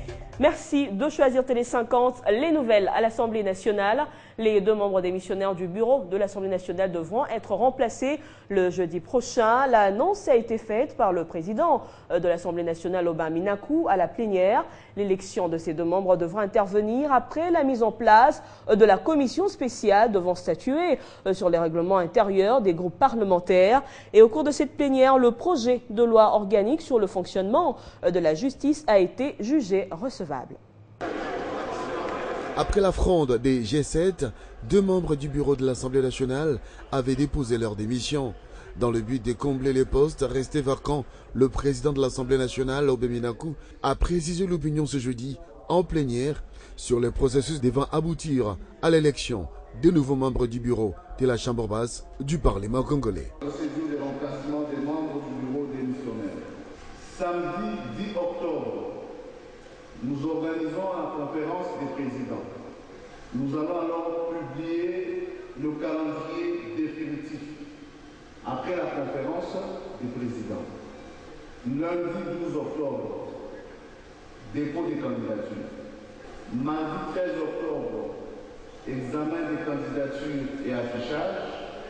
Merci de choisir Télé 50, les nouvelles à l'Assemblée nationale. Les 2 membres démissionnaires du bureau de l'Assemblée nationale devront être remplacés le jeudi prochain. L'annonce a été faite par le président de l'Assemblée nationale, Aubin Minakou, à la plénière. L'élection de ces 2 membres devra intervenir après la mise en place de la commission spéciale devant statuer sur les règlements intérieurs des groupes parlementaires. Et au cours de cette plénière, le projet de loi organique sur le fonctionnement de la justice a été jugé recevable. Après la fronde des G7, 2 membres du bureau de l'Assemblée nationale avaient déposé leur démission. Dans le but de combler les postes restés vacants, le président de l'Assemblée nationale, Aubin Minakou, a précisé l'opinion ce jeudi en plénière sur le processus devant aboutir à l'élection des nouveaux membres du bureau de la Chambre basse du Parlement congolais. Procédure de remplacement des membres du bureau démissionnaire. Samedi 10 octobre, nous organisons la conférence des présidents. Nous allons alors publier le calendrier définitif après la conférence des présidents. Lundi 12 octobre, dépôt des candidatures. Mardi 13 octobre, examen des candidatures et affichage.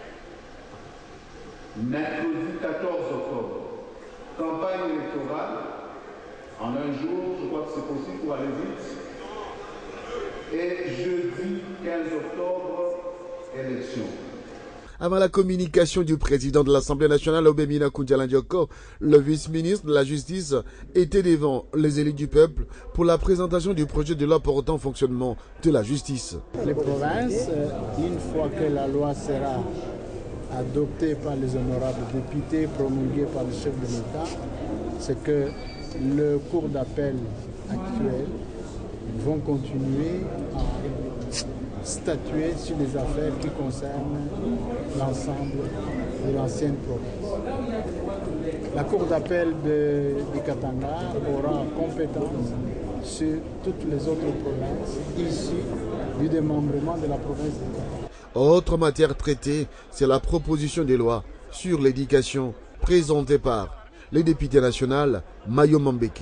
Mercredi 14 octobre, campagne électorale. En un jour, je crois que c'est possible pour aller vite. Et jeudi 15 octobre, élection. Avant la communication du président de l'Assemblée nationale, Aubin Minakou Ndialandioko, le vice-ministre de la Justice était devant les élus du peuple pour la présentation du projet de loi portant fonctionnement de la justice. Les provinces, une fois que la loi sera adoptée par les honorables députés, promulguée par le chef de l'État, c'est que le cours d'appel actuel vont continuer à statuer sur les affaires qui concernent l'ensemble de l'ancienne province. La cour d'appel de Katanga aura compétence sur toutes les autres provinces issues du démembrement de la province de Katanga. Autre matière traitée, c'est la proposition de loi sur l'éducation présentée par le député national Mayo Mambeki.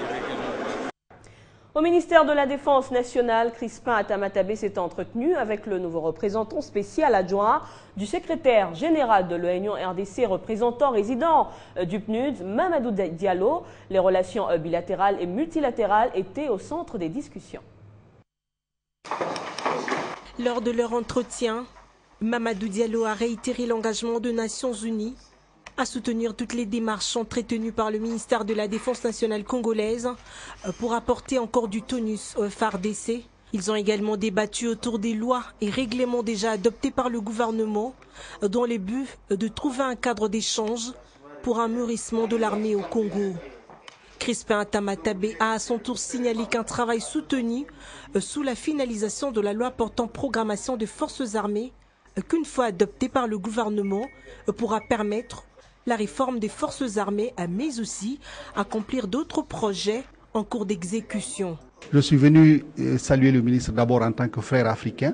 Au ministère de la Défense nationale, Crispin Atamatabé s'est entretenu avec le nouveau représentant spécial adjoint du secrétaire général de l'Union RDC, représentant résident du PNUD, Mamadou Diallo. Les relations bilatérales et multilatérales étaient au centre des discussions. Lors de leur entretien, Mamadou Diallo a réitéré l'engagement des Nations Unies à soutenir toutes les démarches entretenues par le ministère de la Défense nationale congolaise pour apporter encore du tonus au FARDC. Ils ont également débattu autour des lois et règlements déjà adoptés par le gouvernement dans le but de trouver un cadre d'échange pour un mûrissement de l'armée au Congo. Crispin Atamatabé a à son tour signalé qu'un travail soutenu sous la finalisation de la loi portant programmation des forces armées, qu'une fois adoptée par le gouvernement, pourra permettre la réforme des forces armées, mais aussi accomplir d'autres projets en cours d'exécution. Je suis venu saluer le ministre d'abord en tant que frère africain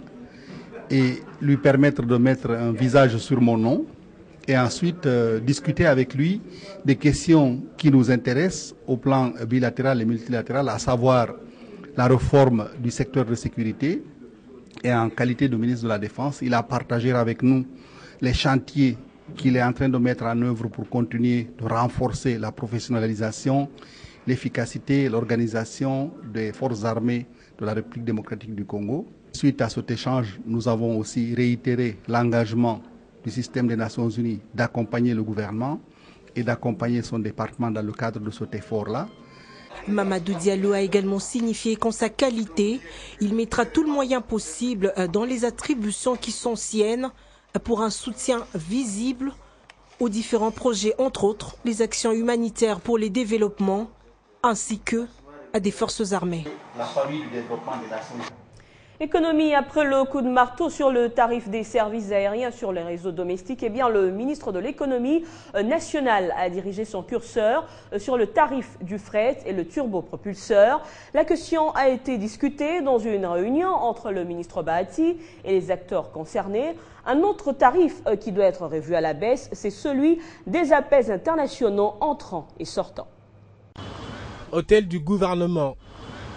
et lui permettre de mettre un visage sur mon nom et ensuite discuter avec lui des questions qui nous intéressent au plan bilatéral et multilatéral, à savoir la réforme du secteur de sécurité. Et en qualité de ministre de la Défense, il a partagé avec nous les chantiers qu'il est en train de mettre en œuvre pour continuer de renforcer la professionnalisation, l'efficacité et l'organisation des forces armées de la République démocratique du Congo. Suite à cet échange, nous avons aussi réitéré l'engagement du système des Nations Unies d'accompagner le gouvernement et d'accompagner son département dans le cadre de cet effort-là. Mamadou Diallo a également signifié qu'en sa qualité, il mettra tout le moyen possible dans les attributions qui sont siennes pour un soutien visible aux différents projets, entre autres les actions humanitaires pour les développements, ainsi que à des forces armées. La famille du développement des Nations Unies. Économie, après le coup de marteau sur le tarif des services aériens sur les réseaux domestiques, eh bien, le ministre de l'économie nationale a dirigé son curseur sur le tarif du fret et le turbopropulseur. La question a été discutée dans une réunion entre le ministre Bahati et les acteurs concernés. Un autre tarif qui doit être revu à la baisse, c'est celui des appels internationaux entrants et sortants. Hôtel du gouvernement.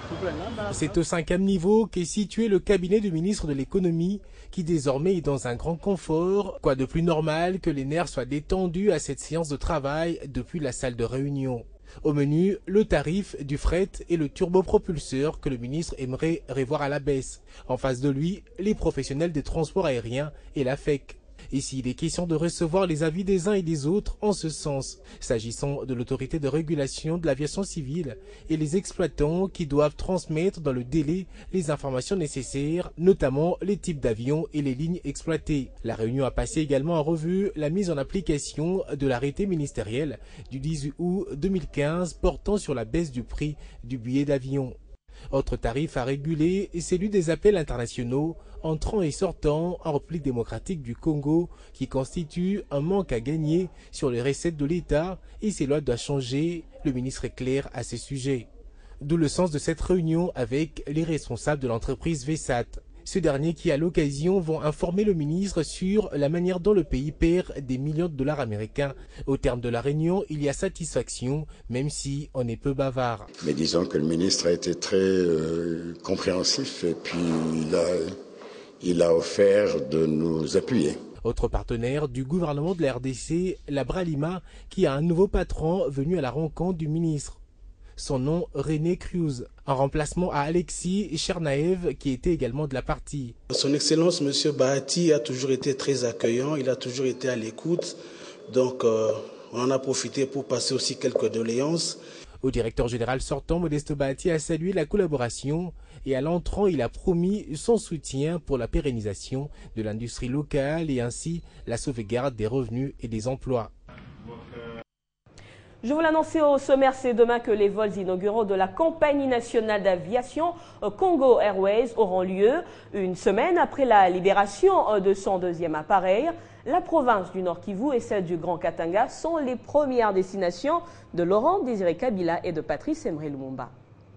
C'est au 5e niveau qu'est situé le cabinet du ministre de l'économie qui désormais est dans un grand confort. Quoi de plus normal que les nerfs soient détendus à cette séance de travail depuis la salle de réunion. Au menu, le tarif du fret et le turbopropulseur que le ministre aimerait revoir à la baisse. En face de lui, les professionnels des transports aériens et la FEC. Ici, il est question de recevoir les avis des uns et des autres en ce sens, s'agissant de l'autorité de régulation de l'aviation civile et les exploitants qui doivent transmettre dans le délai les informations nécessaires, notamment les types d'avions et les lignes exploitées. La réunion a passé également en revue la mise en application de l'arrêté ministériel du 18 août 2015 portant sur la baisse du prix du billet d'avion. Autre tarif à réguler est celui des appels internationaux entrant et sortant en République démocratique du Congo qui constitue un manque à gagner sur les recettes de l'État et ces lois doivent changer. Le ministre est clair à ce sujet. D'où le sens de cette réunion avec les responsables de l'entreprise VSAT. Ce dernier qui à l'occasion vont informer le ministre sur la manière dont le pays perd des millions de dollars américains. Au terme de la réunion, il y a satisfaction, même si on est peu bavard. Mais disons que le ministre a été très compréhensif et puis il a offert de nous appuyer. Autre partenaire du gouvernement de la RDC, la Bralima, qui a un nouveau patron venu à la rencontre du ministre. Son nom, René Cruz, en remplacement à Alexis Chernaev, qui était également de la partie. Son Excellence, M. Bahati, a toujours été très accueillant, il a toujours été à l'écoute, donc on en a profité pour passer aussi quelques doléances. Au directeur général sortant, Modeste Bahati a salué la collaboration et à l'entrant, il a promis son soutien pour la pérennisation de l'industrie locale et ainsi la sauvegarde des revenus et des emplois. Je vous l'annonçais au sommaire, c'est demain que les vols inauguraux de la Compagnie nationale d'aviation Congo Airways auront lieu. Une semaine après la libération de son deuxième appareil, la province du Nord Kivu et celle du Grand Katanga sont les premières destinations de Laurent Désiré Kabila et de Patrice Emery Lumumba.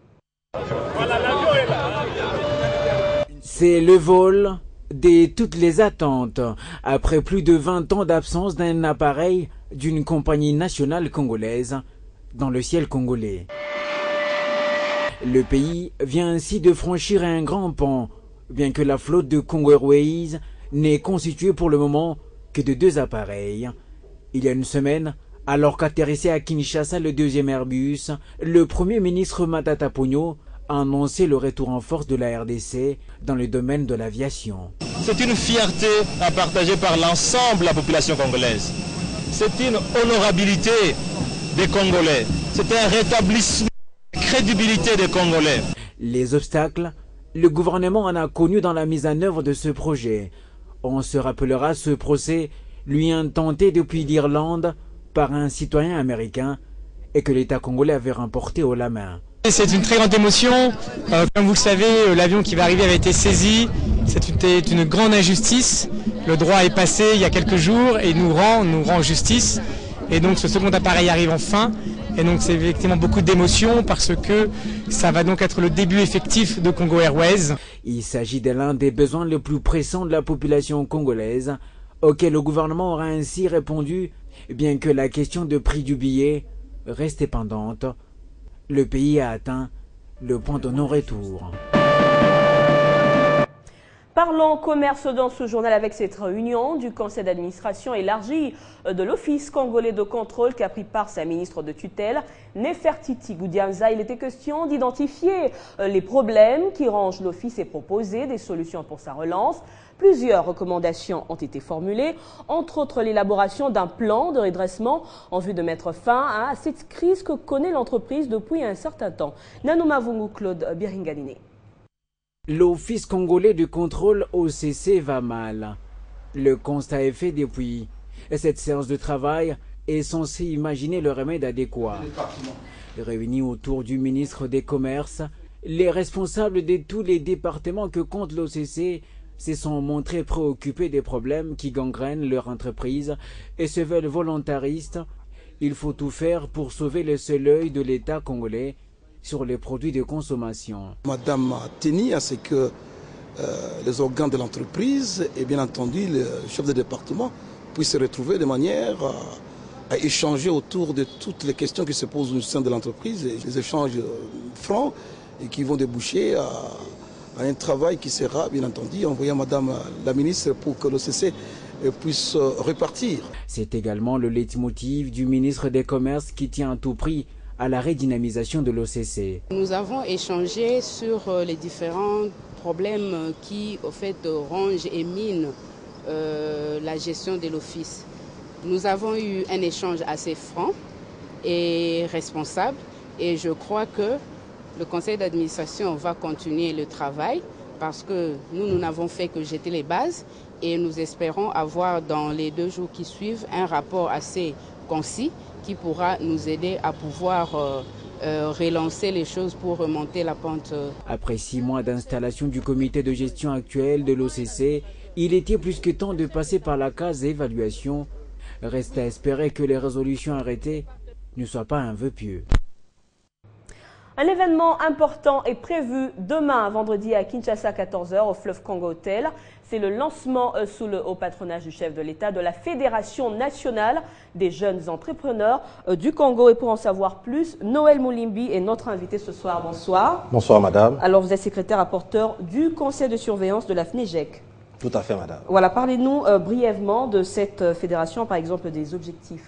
C'est le vol de toutes les attentes. Après plus de 20 ans d'absence d'un appareil d'une compagnie nationale congolaise dans le ciel congolais. Le pays vient ainsi de franchir un grand pan, bien que la flotte de Congo Airways n'est constituée pour le moment que de 2 appareils. Il y a une semaine, alors qu'atterrissait à Kinshasa le 2e Airbus, le Premier ministre Matata Ponyo a annoncé le retour en force de la RDC dans le domaine de l'aviation. C'est une fierté à partager par l'ensemble de la population congolaise. C'est une honorabilité des Congolais. C'est un rétablissement de crédibilité des Congolais. Les obstacles, le gouvernement en a connu dans la mise en œuvre de ce projet. On se rappellera ce procès lui intenté depuis l'Irlande par un citoyen américain et que l'État congolais avait remporté haut la main. C'est une très grande émotion. Comme vous le savez, l'avion qui va arriver avait été saisi. C'était une grande injustice. Le droit est passé il y a quelques jours et nous rend justice. Et donc ce second appareil arrive enfin. Et donc c'est effectivement beaucoup d'émotions parce que ça va donc être le début effectif de Congo Airways. Il s'agit de l'un des besoins les plus pressants de la population congolaise, auquel le gouvernement aura ainsi répondu, bien que la question de prix du billet restait pendante. Le pays a atteint le point de non-retour. Parlons commerce dans ce journal avec cette réunion du conseil d'administration élargi de l'Office congolais de contrôle qu'a pris part sa ministre de tutelle, Nefertiti Goudianza. Il était question d'identifier les problèmes qui rangent l'Office et proposer des solutions pour sa relance. Plusieurs recommandations ont été formulées, entre autres l'élaboration d'un plan de redressement en vue de mettre fin à cette crise que connaît l'entreprise depuis un certain temps. Nanouma Vungu Claude Biringaliné. L'Office congolais de contrôle OCC va mal. Le constat est fait depuis. Cette séance de travail est censée imaginer le remède adéquat. Réunis autour du ministre des Commerces, les responsables de tous les départements que compte l'OCC se sont montrés préoccupés des problèmes qui gangrènent leur entreprise et se veulent volontaristes. Il faut tout faire pour sauver le seul œil de l'État congolais sur les produits de consommation. Madame a tenu à ce que les organes de l'entreprise et bien entendu le chef de département puissent se retrouver de manière à échanger autour de toutes les questions qui se posent au sein de l'entreprise. Les échanges francs et qui vont déboucher à un travail qui sera, bien entendu, envoyé à Madame la ministre pour que l'OCC puisse repartir. C'est également le leitmotiv du ministre des Commerces qui tient à tout prix à la redynamisation de l'OCC. Nous avons échangé sur les différents problèmes qui, au fait, rongent et minent la gestion de l'office. Nous avons eu un échange assez franc et responsable et je crois que le conseil d'administration va continuer le travail parce que nous n'avons fait que jeter les bases et nous espérons avoir dans les 2 jours qui suivent un rapport assez concis qui pourra nous aider à pouvoir relancer les choses pour remonter la pente. Après 6 mois d'installation du comité de gestion actuel de l'OCC, il était plus que temps de passer par la case évaluation. Reste à espérer que les résolutions arrêtées ne soient pas un vœu pieux. Un événement important est prévu demain, vendredi à Kinshasa, 14h, au Fleuve Congo Hotel. C'est le lancement sous le haut patronage du chef de l'État de la Fédération nationale des jeunes entrepreneurs du Congo. Et pour en savoir plus, Noël Moulimbi est notre invité ce soir. Bonsoir. Bonsoir, madame. Alors, vous êtes secrétaire rapporteur du conseil de surveillance de la FNEJEC. Tout à fait, madame. Voilà, parlez-nous brièvement de cette fédération, par exemple des objectifs.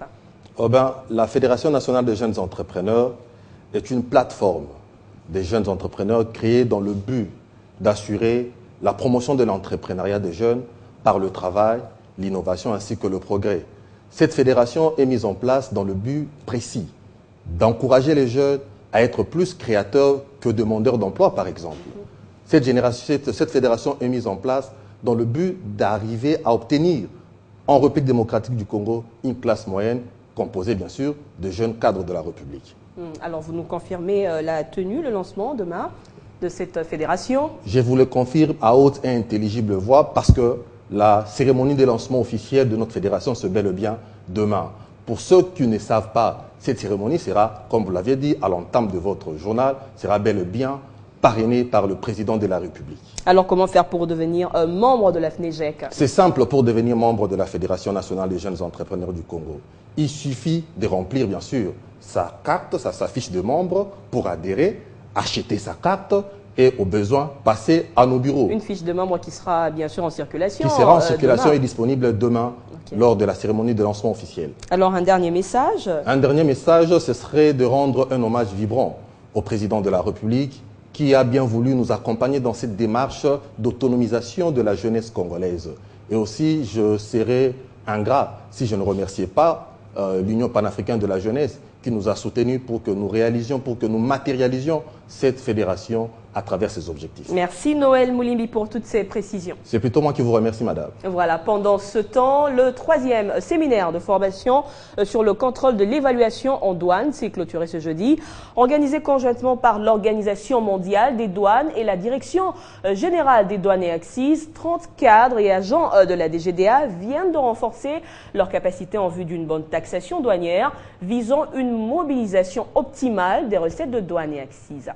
La Fédération nationale des jeunes entrepreneurs est une plateforme des jeunes entrepreneurs créée dans le but d'assurer la promotion de l'entrepreneuriat des jeunes par le travail, l'innovation ainsi que le progrès. Cette fédération est mise en place dans le but précis d'encourager les jeunes à être plus créateurs que demandeurs d'emploi, par exemple. Cette fédération est mise en place dans le but d'arriver à obtenir en République démocratique du Congo une classe moyenne composée bien sûr de jeunes cadres de la République. Alors vous nous confirmez la tenue, le lancement demain de cette fédération? Je vous le confirme à haute et intelligible voix parce que la cérémonie de lancement officielle de notre fédération se bel et bien demain. Pour ceux qui ne savent pas, cette cérémonie sera, comme vous l'aviez dit à l'entame de votre journal, sera bel et bien parrainée par le président de la République. Alors comment faire pour devenir membre de la FNEJEC? C'est simple pour devenir membre de la Fédération nationale des jeunes entrepreneurs du Congo. Il suffit de remplir bien sûr sa carte, sa fiche de membre pour adhérer, acheter sa carte et au besoin passer à nos bureaux. Une fiche de membre qui sera bien sûr en circulation. Qui sera en circulation et disponible demain lors de la cérémonie de lancement officielle. Alors un dernier message? Un dernier message, ce serait de rendre un hommage vibrant au président de la République qui a bien voulu nous accompagner dans cette démarche d'autonomisation de la jeunesse congolaise. Et aussi, je serais ingrat si je ne remerciais pas l'Union panafricaine de la jeunesse qui nous a soutenus pour que nous réalisions, pour que nous matérialisions cette fédération à travers ses objectifs. Merci Noël Moulimbi pour toutes ces précisions. C'est plutôt moi qui vous remercie, madame. Voilà, pendant ce temps, le 3e séminaire de formation sur le contrôle de l'évaluation en douane s'est clôturé ce jeudi. Organisé conjointement par l'Organisation mondiale des douanes et la Direction générale des douanes et accises, 30 cadres et agents de la DGDA viennent de renforcer leurs capacités en vue d'une bonne taxation douanière, visant une mobilisation optimale des recettes de douane et accises.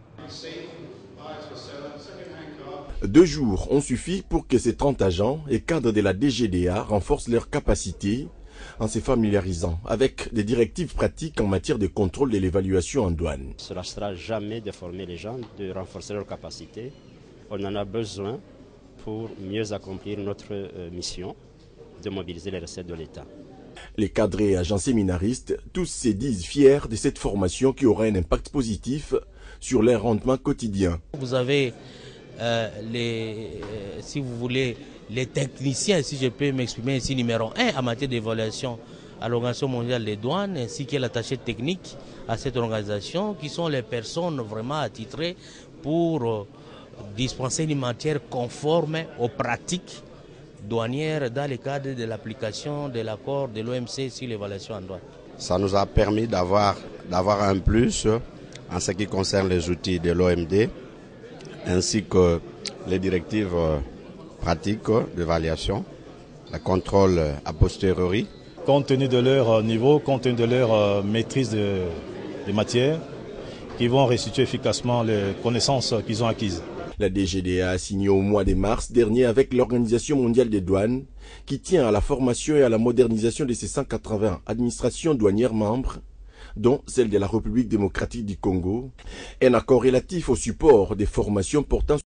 2 jours ont suffi pour que ces 30 agents et cadres de la DGDA renforcent leurs capacités en se familiarisant avec des directives pratiques en matière de contrôle de l'évaluation en douane. Cela ne sera jamais de former les gens, de renforcer leurs capacités. On en a besoin pour mieux accomplir notre mission de mobiliser les recettes de l'État. Les cadres et agents séminaristes, tous se disent fiers de cette formation qui aura un impact positif sur leur rendement quotidien. Vous avez si vous voulez, les techniciens, si je peux m'exprimer ici, numéro 1 en matière d'évaluation à l'Organisation mondiale des douanes, ainsi que l'attaché technique à cette organisation, qui sont les personnes vraiment attitrées pour dispenser une matière conforme aux pratiques douanières dans le cadre de l'application de l'accord de l'OMC sur l'évaluation en douane. Ça nous a permis d'avoir un plus en ce qui concerne les outils de l'OMD, ainsi que les directives pratiques d'évaluation, le contrôle a posteriori. Compte tenu de leur niveau, compte tenu de leur maîtrise des matières, qui vont restituer efficacement les connaissances qu'ils ont acquises. La DGDA a signé au mois de mars dernier avec l'Organisation mondiale des douanes, qui tient à la formation et à la modernisation de ses 180 administrations douanières membres, dont celle de la République démocratique du Congo, un accord relatif au support des formations portant